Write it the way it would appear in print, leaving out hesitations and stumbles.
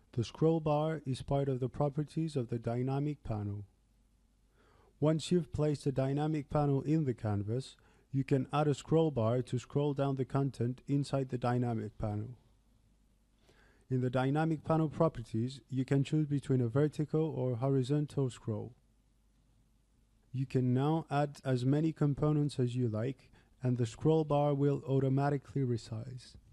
The scroll bar is part of the properties of the dynamic panel. Once you've placed the dynamic panel in the canvas, you can add a scroll bar to scroll down the content inside the dynamic panel. In the dynamic panel properties, you can choose between a vertical or horizontal scroll. You can now add as many components as you like, and the scroll bar will automatically resize.